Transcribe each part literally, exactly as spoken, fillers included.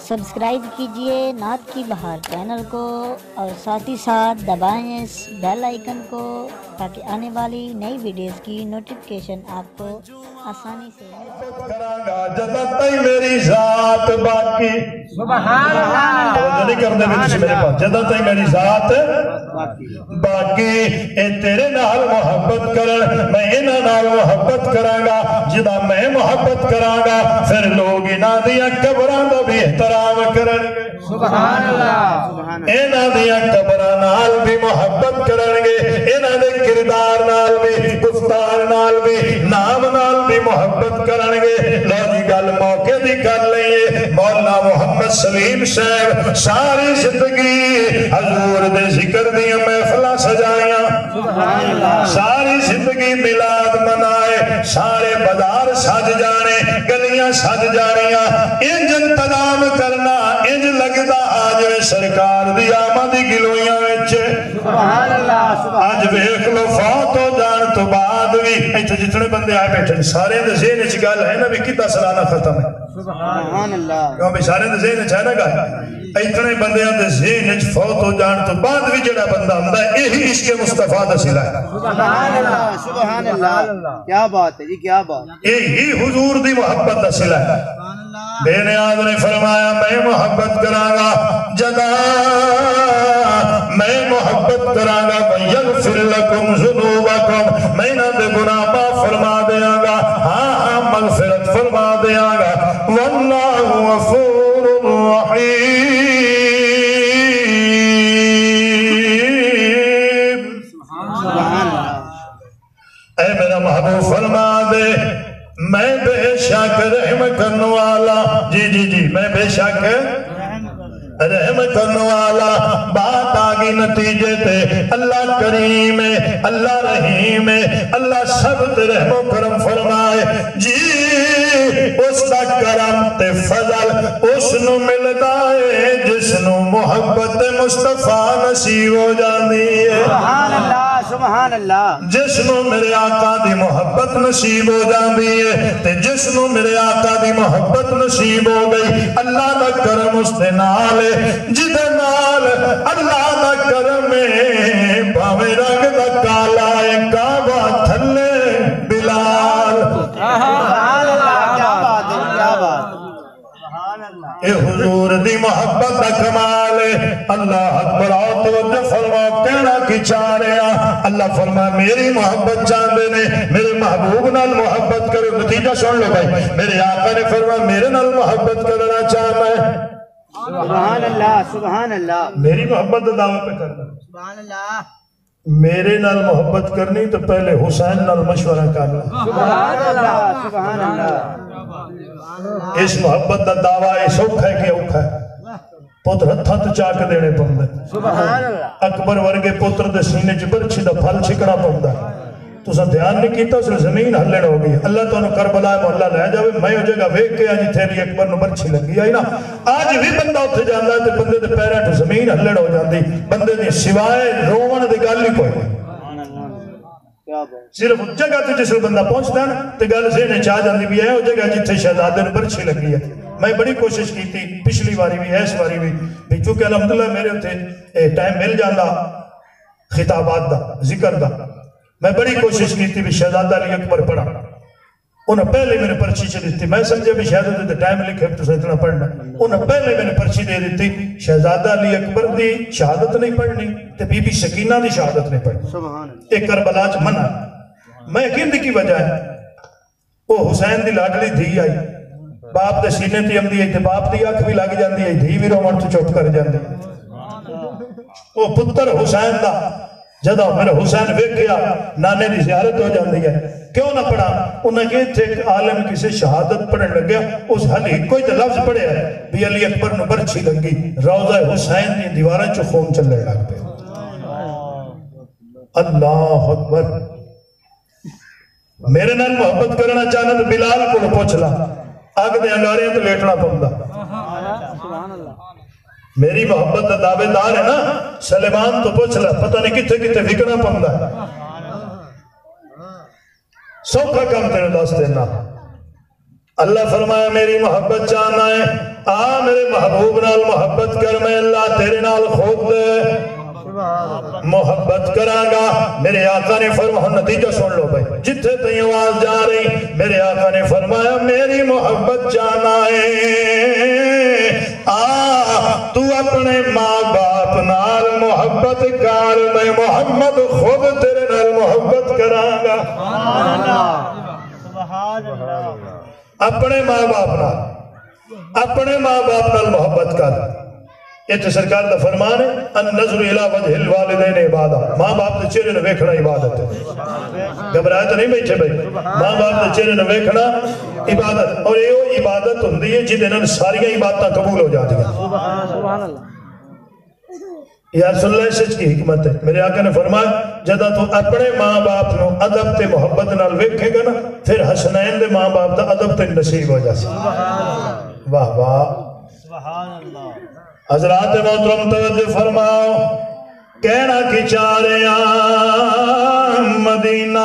subscribe کیجئے نعت کی بہار چینل کو اور ساتھ ہی ساتھ دبائیں اس بیل آئیکن کو تاکہ آنے والی نئی ویڈیوز کی نوٹیفکیشن آپ کو آسانی سے میری ذات باقی سبحان اللہ توجہ نہیں کرنے میں تجھے میرے پاس جدہ تھی میری ذات باقی اے تیرے نال محبت کرن میں انہ نال محبت کرانگا جدہ میں محبت کرانگا پھر لوگ انہ دیا قبران دا بھی احترام کرن سبحان اللہ انہ دیا قبران نال بھی محبت کرنگے انہ دے کردار نال بھی گفتار نال بھی نام نال بھی محبت کرنگے لو جی گل موقع دی کر لئیے مولا محمد سلیم صاحب ساری زندگی حضور دے ذکر دیا محفلہ سجائیاں ساری زندگی ملاد منائے سارے بازار سج جانے گلیاں سج جانیاں انج انتظام کرنا انج لگدا آج میں سرکار دی آمدی گلویاں وچے آج ویکھ لو فوت ہو جان تو بعد بھی ایتھے جتنے بندے آئے بیٹھے سارے دے ذہن وچ گل ہے نا بھی کتا سلانہ ختم ہے سبحان اللہ کیوں بھی سارے دے ذہن وچ ہے نا گل اتنے بندے دے ذہن وچ فوت ہو جان تو بعد بھی جڑا بندہ ہوندا ہے یہی عشق مصطفیٰ دا صلہ ہے سبحان اللہ سبحان اللہ کیا بات ہے جی کیا بات یہی حضور دی محبت دا صلہ ہے بے نیاز نے فرمایا میں محبت کرانگا جدا میں محبت کرانگا وَيَغْفِرْ لَكُمْ ذُنُوبَكُمْ میں نہ دے گناہ معاف فرما دیاں گا ہاں ہاں مغفرت فرما دیاں گا وَاللَّهُ غَفُورٌ رَحِيمٌ اے میرا محبوب فرما دے میں بے شک رحم کرنے والا جی جی جی میں بے شک رحم کرنے والا بات آگی نتیجے تے اللہ کریم ہے اللہ رحیم ہے اللہ سب تے رحم و کرم فرمائے جی اس دا کرم تے فضل اس نو ملدا ہے جس نو محبت مصطفیٰ نصیب ہو جاندی ہے سبحان اللہ سبحان اللہ جس نو میرے آقا دی محبت نصیب ہو جاندی ہے تے جس نو میرے آقا دی محبت نصیب ہو گئی اللہ دا کرم اس دے نال جدے نال اللہ دا کرم ہے باوے رنگ دا کالا ہے کعبہ تھلے بلال سبحان اللہ کیا بات ہے کیا بات سبحان اللہ اے حضور دی محبت دا کمال ہے اللہ اکبر آؤ توجہ فرما کہنا کی چاہ رہے ہیں اللہ فرما میری محبت چاہتے نے میرے محبوب نال محبت کرو نتیجہ سن لو بھائی میرے آقا نے فرما میرے نال محبت کرنا چاہتا ہے سبحان اللہ سبحان اللہ میری محبت دا دعویٰ پہ کرنا سبحان اللہ میرے نال محبت کرنی تو پہلے حسین نال مشورہ کرنا سبحان اللہ سبحان اللہ اس محبت دا دعویٰ اس اوکھا ہے کہ اوکھا ہے پتر ہتھاں تے چاک دینے پندے سبحان اللہ اکبر ورگے پتر دے سینے چبرچی دا پھل چھکڑا پندہ تو سا دھیان نہیں کیتا اس زمین ہلڑ ہو گئی اللہ تو انہوں کربلا محلہ لے جاوے میں ہو جگہ ویک کے آجی تھیلی اکبر نو برچی لگی آئی نا آج بھی بندہ اتھے جاندہ ہے تے بندے دے پیرہ تو زمین ہلڑ ہو جاندی بندے دی سوائے رومن دے گل نہیں کوئی صرف جگہ تے جس بندہ پہنچتا ہے تے گل سے نے چاہ جاندی بھی ہے وہ جگہ جتھے شہزادے نے برچی لگی ہے میں بڑی کوشش کی تھی پچھلی باری بھی ہے اس باری بھی بھی چونکہ الحمدللہ میرے اتھے ٹائم مل جاندہ خطابات دا ذکر دا میں بڑی کوشش کی تھی بھی شہزادہ علی اکبر پڑھا انہوں پہلے میں نے پرچی چلی تھی میں سمجھے بھی شہزادہ دے ٹائم لکھے تو سے اتنا پڑھنا انہوں پہلے میں نے پرچی دے دی تھی شہزادہ علی اکبر دی شہادت نہیں پڑھنی تے بی بی سکینہ دی شہادت نہیں پڑھنی ایک کربلا چ منع میں یقین دی کی وجہ ہے وہ حسین دی لاڈلی دھی آئی باپ دے سینے تے ہم دی آئی تے باپ دی آنکھ بھی لگ جاندی ہے دھی بھی رومن تو چپ کر جاندی وہ پتر حسین دا جدہ میرا حسین ویک گیا نانے دی زیارت ہو جاندی ہے کیوں نہ پڑھا انہیں کہ تھے ایک عالم کسی شہادت پڑھنے لگ گیا اس حلی کوئی تو لفظ پڑھے ہے بھی علی اکبر نو برچی لگی روضہ حسین دی دیوارہ چو خون چل لے لگ پہ اللہ اکبر میرے نال محبت کرنا چاہنا تو بلال کو پوچھ لا آگ دے انگارے ہیں تو لیٹنا پڑھتا میری محبت دا دعوے دار ہے نا سلیمان تو پوچھ لا پتہ نہیں کتے کتے وکنا پڑھتا سوکھا کام تیرے دست دینا اللہ فرمایا میری محبت چاہنا ہے آ میرے محبوب نال محبت کر میں اللہ تیرے نال خود محبت کرانگا میرے آقا نے فرمایا نتیجہ سن لو بھائی جتھے تھی آواز جا رہی میرے آقا نے فرمایا میری محبت جانا ہے آ تو اپنے ماں باپ نال محبت کر میں محمد خود تیرے نال محبت کرانگا اپنے ماں باپ نال اپنے ماں باپ نال محبت کر یہ تو سرکار دا فرمان ہے النظر الى وجہ الوالدین عبادت ماں باپ دے چہرے نہ ویکھنا عبادت ہے گھبرائے تو نہیں بیٹھے بھائی ماں باپ دے چہرے نہ ویکھنا عبادت اور یہ عبادت ہوندی ہے جہدے نال ساری عبادتاں قبول ہو جاتی ہیں سبحان اللہ یا رسول اللہ سچ کی حکمت ہے میرے آقا نے فرمایا جدہ تو اپنے ماں باپ نو ادب تے محبت نال ویکھے گا نا پھر حسنین دے ماں باپ دا ادب تے نصیب ہو جاسی واہ واہ سبحان اللہ حضرات محترم توجہ فرماؤ کہنا کی چاہ رہے ہیں مدینہ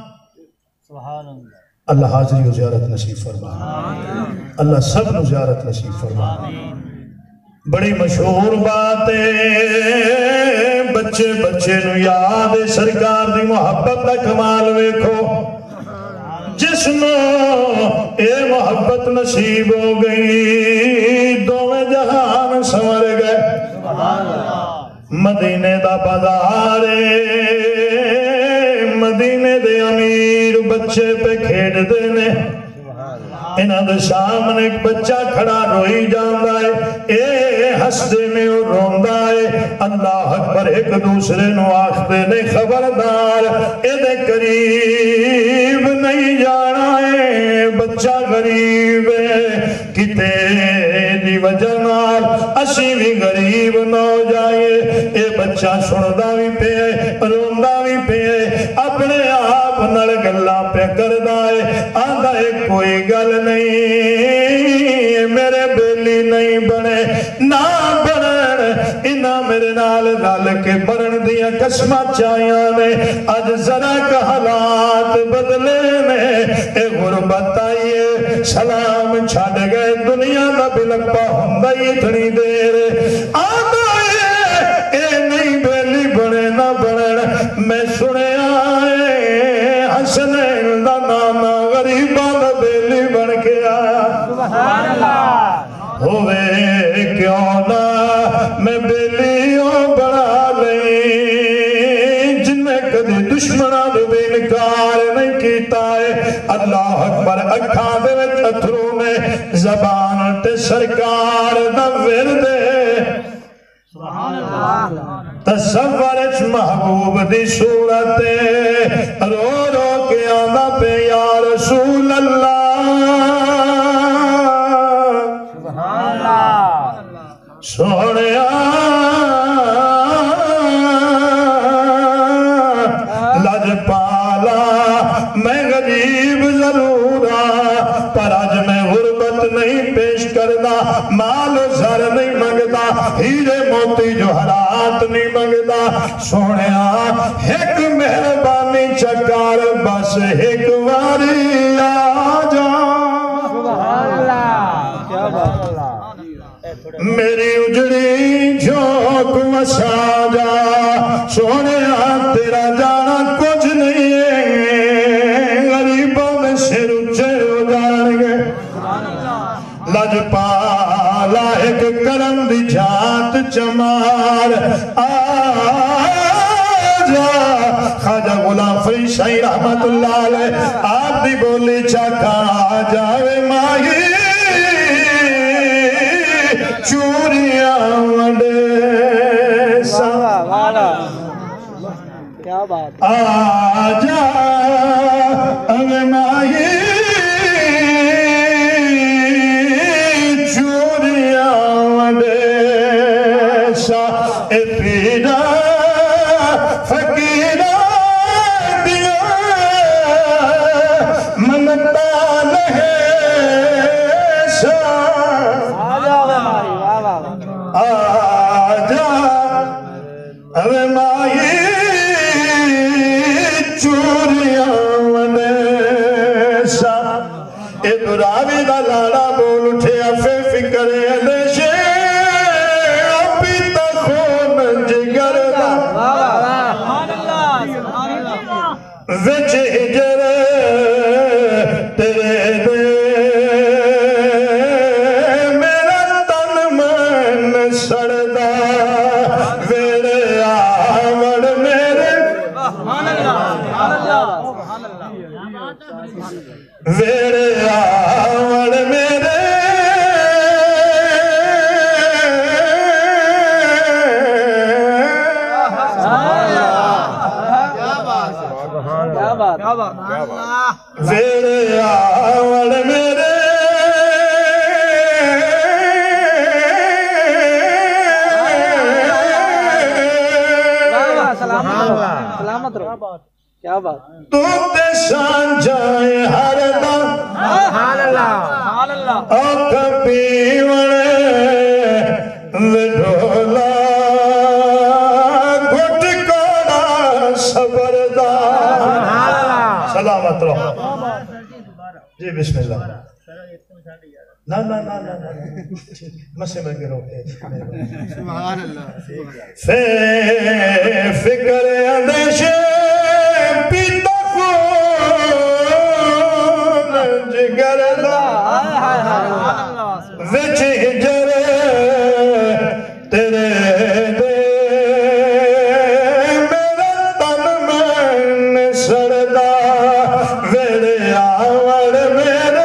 اللہ حاضری و زیارت نصیب فرما اللہ سب نو زیارت نصیب فرما بڑی مشہور بات ہے بچے بچے نو یاد سرکار دی محبت دا کمال ویکھو جس نو اے محبت نصیب ہو گئی دوویں جہان سمر گئے مدینے دا بازار مدینے دے امیر بچے پہ کھیڑ دینے انہاں دے سامنے ایک بچہ کھڑا روئی جاندہ ہے اے ہستے میں وہ روندہ ہے اللہ اکبر ایک دوسرے نو آخدے نے خبردار اے دے قریب نہیں جانا ہے بچہ غریب ہے کتے دی وجہ نال اسی بھی غریب نہ ہو جائے اے بچہ سندہ بھی پہ روندہ بھی پہ اپنے آپ نال گلا پہ کردہ ہے آدھا ہے کوئی گل نہیں میرے بیلی نہیں بنے نہ بنن انہاں میرے نال لال کے برن دیا قسمہ چاہیاں نے آج ذرا کا حالات بدلے نے اے غربت آئیے سلام چھاڑ گئے دنیا دا بلکپا ہندہ اتنی دیر آدھا ہے اے نہیں بیلی بنے نہ بنن میں سنے آئے حسنین دا نانا غریبہ دا بیلی بن کے آیا سبحان اللہ ہوئے کیوں نہ میں بیلیوں بڑھا لیں جن میں کدھی دشمنہ دے بے انکار نہیں کیتا ہے اللہ اکبر اکھا دے وچ اتھروں میں زبان تے سرکار دا وردے تصورش محبوب دی صورت رو رو کے آدھا پہ یا رسول اللہ سوڑیا لج پالا میں غریب ضرورا پر آج میں غربت نہیں پیش کردا مال و زر نہیں منگدا ہیرے موتی جو حرات نہیں منگدا سوڑیا ایک مہربانی چکار بس ایک واری آجا سبحان اللہ کیا بات اللہ میری اجڑی جھوک مسا جا سونے تیرا جانا کچھ نہیں ہے غریبوں میں سر اچھے ہو جان گے لج پالا ایک کرم دی جات چمار آجا خواجہ غلام فرید شاہی رحمت اللہ علیہ آپ دی بولی چاکا جاوے ماہی چوریاں وڈے سا کیا بات آجا اگے ماہی چوریاں وڈے سا اے پیڑا فقیرہ دیا منتا لہے سا آجا اوے مائی چوریاں ونے سا اے دراوی دا لاڑا بول اٹھے افے فکرے دے شے سلامت رہو کیا بات تو تے سانجھائے ہر دم سبحان اللہ سبحان اللہ آنکھ پیونے وڈھولا گھٹ کوڑا صبردہ سلامت رہو جی بسم اللہ نا نا نا نا نا مسے میں گرو سبحان اللہ فکر اندیشے پیتا خون جگر دا وچ ہجرے تیرے دے میرا تن میں سردا ویڑے آوڑ میرے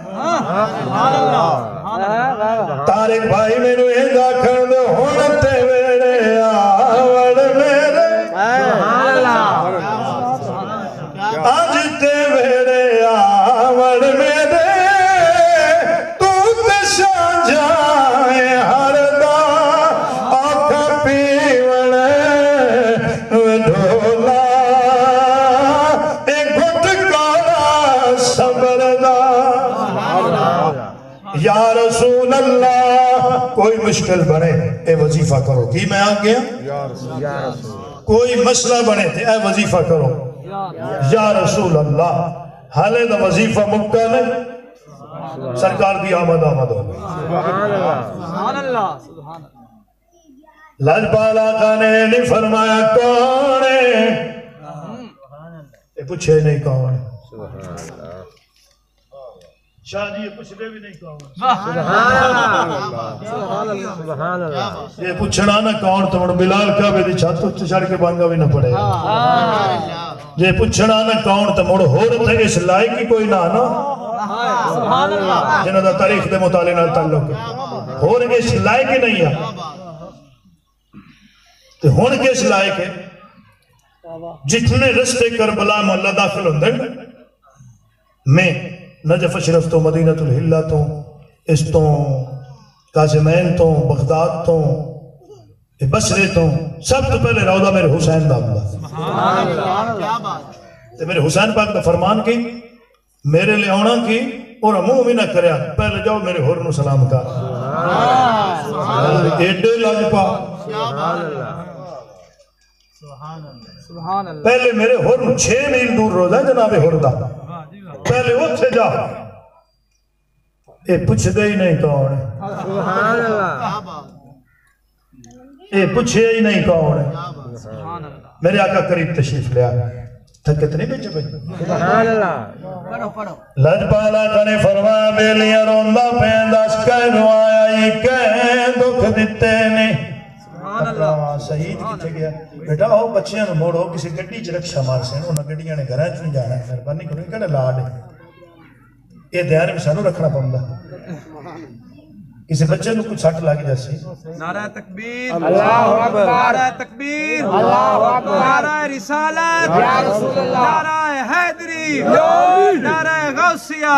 تارک بھائی میں نو ایدہ کھڑ دے ہونتے ویڑے آوڑ میرے آج تے ویڑے آوڑ میرے تو تشاں جائے ہر دا آکھا پیونے ڈھولا ایک گھٹ کارا صبر دا یا رسول اللہ کوئی مشکل بنے اے وظیفہ کرو کی میں آ گیا کوئی مسئلہ بنے تھے اے وظیفہ کرو یا رسول اللہ حالے دا وظیفہ مکہ نے سرکار دی آمد آمد ہو گئی سبحان اللہ لاجپال آقا نے نہیں فرمایا کون ہے یہ پوچھے نہیں کون ہے شاہ جی یہ پوچھتے بھی نہیں کون یہ پوچھنا نہ کون تو بلال کعبے دی چھت تو چڑھ کے بانگا بھی نہ پڑے یہ پوچھنا نہ کون تو مڑ ہو رہا تھے اس لائق کی کوئی نہ آنا جنہاں دا تاریخ دے مطالعے نال تعلق ہے ہو رہے اس لائق ہی نہیں ہے تو ہون کے اس لائق ہے جتنے رستے کربلا محلہ داخل ہوندے میں نجف اشرف تو مدینہ الحلہ تو اس تو قاسمین تو بغداد تو بصرے تو سب تو پہلے روضہ میرے حسین دا اللہ تو میرے حسین پاک دا فرمان کی میرے لے آنا کی اور منہ بھی نہ کریا پہلے جاؤ میرے حر نو سلام کا ایڈے لاجپا پہلے میرے حر نو چھ میل دور روزہ ہے جناب حر دا پہلے اتھے جا اے پوچھ دے ہی نہیں کون ہے اے پوچھے ہی نہیں کون ہے میرے آقا قریب تشریف لیا تھکت نہیں بیچے بھئی لجپال آقا نے فرمایا بیلیاں روندہ پینداس کہنو آیا یہ کہیں دکھ دیتے نہیں سعید کتے گیا بیٹا آؤ بچیاں نو موڑو کسی گڑی چ رکشا مار سے انہاں گڑیاں نے گھراں چ نہیں جانا مہربانی کرو کہنا لاڈ ہے یہ دھیان میں سانو رکھنا پڑتا کسی بچے نو کچھ سٹ لگ جاسی نعرہ تکبیر اللہ اکبر نعرہ تکبیر اللہ اکبر نعرہ رسالت یا رسول اللہ نعرہ حیدری نعرہ غوثیہ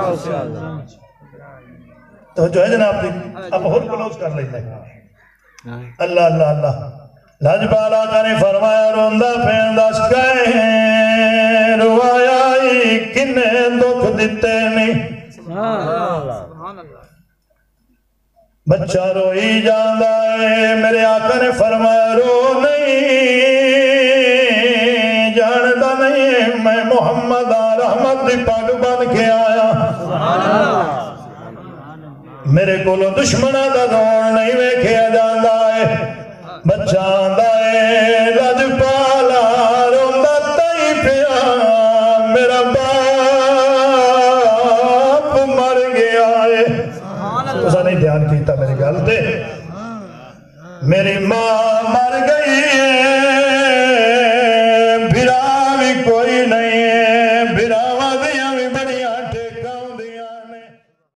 تو جو ہے جناب دی اب اور کلوز کر لیتے ہیں اللہ اللہ اللہ لاجپال آقا نے فرمایا روندہ پھینداس کہیں روایا ہی کنے دکھ دیتے نہیں بچہ روئی جاندہ ہے میرے آقا نے فرمایا رو نہیں جاندہ نہیں میں محمد رحمت دی پاک بن کے آیا میرے کولو دشمنہ دا دور نہیں ویکھیا جاندہ ہے بچہ آندہ ہے لاجپالا روندہ تائی پیا میرا باپ مر گیا ہے تو سا نہیں دھیان کیتا میرے گل دے میری ماں مر گئی